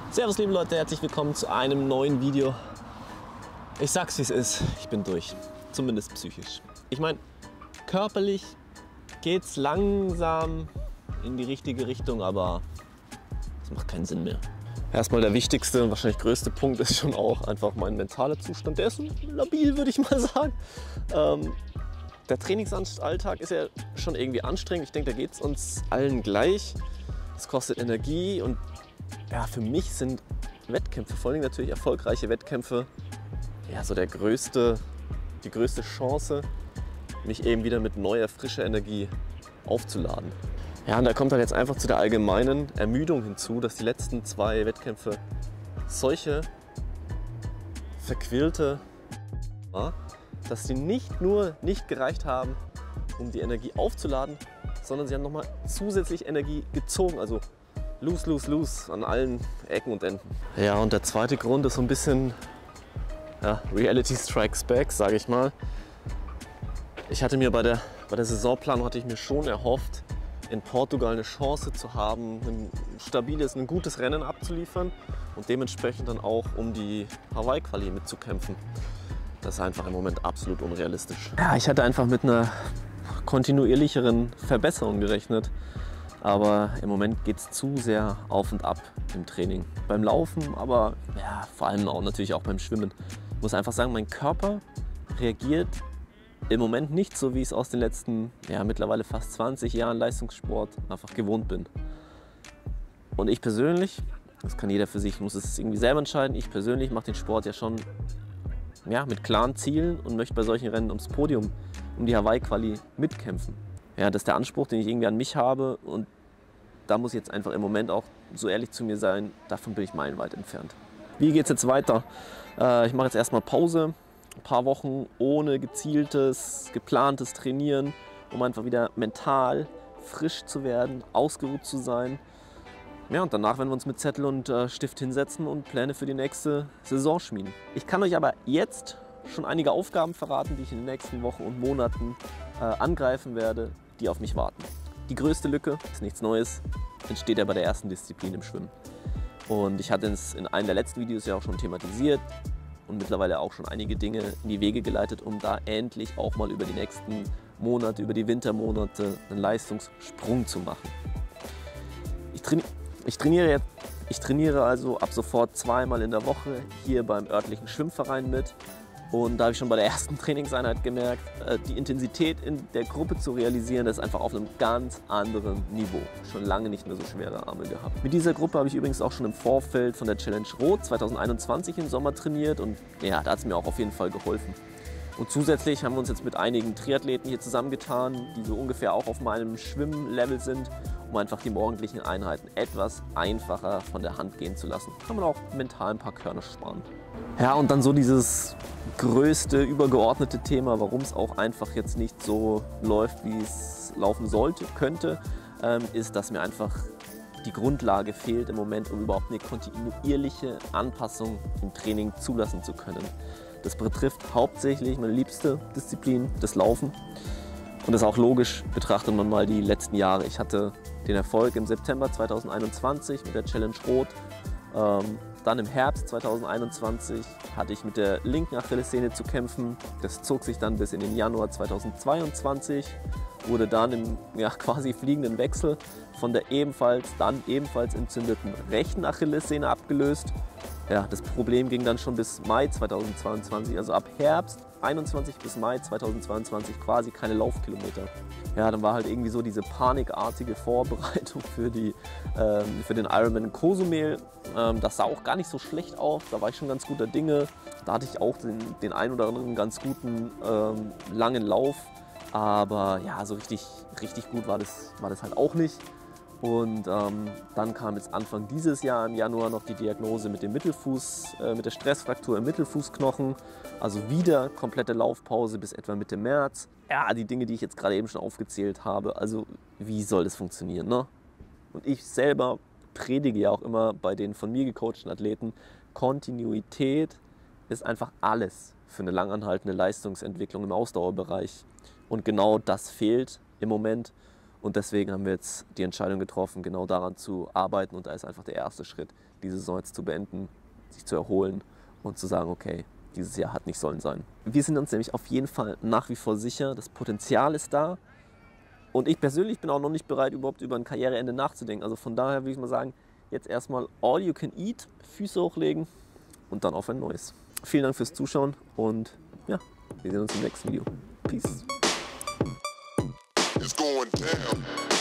Servus liebe Leute, herzlich willkommen zu einem neuen Video. Ich sag's wie es ist, ich bin durch, zumindest psychisch. Ich meine, körperlich geht's langsam in die richtige Richtung, aber es macht keinen Sinn mehr. Erstmal der wichtigste und wahrscheinlich größte Punkt ist schon auch einfach mein mentaler Zustand. Der ist labil, würde ich mal sagen. Der Trainingsalltag ist ja schon irgendwie anstrengend. Ich denke, da geht es uns allen gleich. Es kostet Energie und ja, für mich sind Wettkämpfe, vor allem natürlich erfolgreiche Wettkämpfe, ja, so die größte Chance, mich eben wieder mit neuer, frischer Energie aufzuladen. Ja, und da kommt dann jetzt einfach zu der allgemeinen Ermüdung hinzu, dass die letzten 2 Wettkämpfe solche verquirlte war, dass sie nicht nur nicht gereicht haben, um die Energie aufzuladen, sondern sie haben nochmal zusätzlich Energie gezogen. Also lose an allen Ecken und Enden. Ja, und der zweite Grund ist so ein bisschen Reality Strikes Back, sage ich mal. Ich hatte mir bei der Saisonplanung hatte ich mir schon erhofft, in Portugal eine Chance zu haben, ein stabiles, ein gutes Rennen abzuliefern und dementsprechend dann auch um die Hawaii-Quali mitzukämpfen. Das ist einfach im Moment absolut unrealistisch. Ja, ich hatte einfach mit einer kontinuierlicheren Verbesserung gerechnet. Aber im Moment geht es zu sehr auf und ab im Training. Beim Laufen, aber ja, vor allem auch natürlich auch beim Schwimmen. Ich muss einfach sagen, mein Körper reagiert im Moment nicht so, wie ich es aus den letzten mittlerweile fast 20 Jahren Leistungssport einfach gewohnt bin. Und ich persönlich, das kann jeder für sich, muss es irgendwie selber entscheiden, ich persönlich mache den Sport ja schon mit klaren Zielen und möchte bei solchen Rennen ums Podium, um die Hawaii-Quali mitkämpfen. Ja, das ist der Anspruch, den ich irgendwie an mich habe und da muss ich jetzt einfach im Moment auch so ehrlich zu mir sein, davon bin ich meilenweit entfernt. Wie geht es jetzt weiter? Ich mache jetzt erstmal Pause, ein paar Wochen ohne gezieltes, geplantes Trainieren, um einfach wieder mental frisch zu werden, ausgeruht zu sein. Ja, und danach werden wir uns mit Zettel und Stift hinsetzen und Pläne für die nächste Saison schmieden. Ich kann euch aber jetzt schon einige Aufgaben verraten, die ich in den nächsten Wochen und Monaten angreifen werde, die auf mich warten. Die größte Lücke, ist nichts Neues, entsteht ja bei der ersten Disziplin im Schwimmen. Und ich hatte es in einem der letzten Videos ja auch schon thematisiert und mittlerweile auch schon einige Dinge in die Wege geleitet, um da endlich auch mal über die nächsten Monate, über die Wintermonate einen Leistungssprung zu machen. Ich trainiere also ab sofort 2-mal in der Woche hier beim örtlichen Schwimmverein mit. Und da habe ich schon bei der ersten Trainingseinheit gemerkt, die Intensität in der Gruppe zu realisieren, das ist einfach auf einem ganz anderen Niveau. Schon lange nicht mehr so schwere Arme gehabt. Mit dieser Gruppe habe ich übrigens auch schon im Vorfeld von der Challenge Rot 2021 im Sommer trainiert und ja, da hat es mir auch auf jeden Fall geholfen. Und zusätzlich haben wir uns jetzt mit einigen Triathleten hier zusammengetan, die so ungefähr auch auf meinem Schwimmlevel sind, um einfach die morgendlichen Einheiten etwas einfacher von der Hand gehen zu lassen. Kann man auch mental ein paar Körner sparen. Ja, und dann so dieses größte, übergeordnete Thema, warum es auch einfach jetzt nicht so läuft, wie es laufen könnte, ist, dass mir einfach die Grundlage fehlt im Moment, um überhaupt eine kontinuierliche Anpassung im Training zulassen zu können. Das betrifft hauptsächlich meine liebste Disziplin, das Laufen. Und das ist auch logisch, betrachtet man mal die letzten Jahre. Ich hatte den Erfolg im September 2021 mit der Challenge Rot. Dann im Herbst 2021 hatte ich mit der linken Achillessehne zu kämpfen. Das zog sich dann bis in den Januar 2022, wurde dann im quasi fliegenden Wechsel von der ebenfalls entzündeten rechten Achillessehne abgelöst. Ja, das Problem ging dann schon bis Mai 2022, also ab Herbst 21 bis Mai 2022 quasi keine Laufkilometer. Ja, dann war halt irgendwie so diese panikartige Vorbereitung für den Ironman in Cozumel. Das sah auch gar nicht so schlecht aus, da war ich schon ganz guter Dinge. Da hatte ich auch den ein oder anderen ganz guten langen Lauf, aber ja, so richtig gut war das halt auch nicht. Und dann kam jetzt Anfang dieses Jahr im Januar noch die Diagnose mit dem Mittelfuß, mit der Stressfraktur im Mittelfußknochen. Also wieder komplette Laufpause bis etwa Mitte März. Ja, die Dinge, die ich jetzt gerade eben schon aufgezählt habe. Also wie soll das funktionieren, ne? Und ich selber predige ja auch immer bei den von mir gecoachten Athleten, Kontinuität ist einfach alles für eine langanhaltende Leistungsentwicklung im Ausdauerbereich. Und genau das fehlt im Moment. Und deswegen haben wir jetzt die Entscheidung getroffen, genau daran zu arbeiten. Und da ist einfach der erste Schritt diese Saison jetzt zu beenden, sich zu erholen und zu sagen, okay, dieses Jahr hat nicht sollen sein. Wir sind uns nämlich auf jeden Fall nach wie vor sicher, das Potenzial ist da. Und ich persönlich bin auch noch nicht bereit, überhaupt über ein Karriereende nachzudenken. Also von daher würde ich mal sagen, jetzt erstmal all you can eat, Füße hochlegen und dann auf ein neues. Vielen Dank fürs Zuschauen und ja, wir sehen uns im nächsten Video. Peace. It's going down.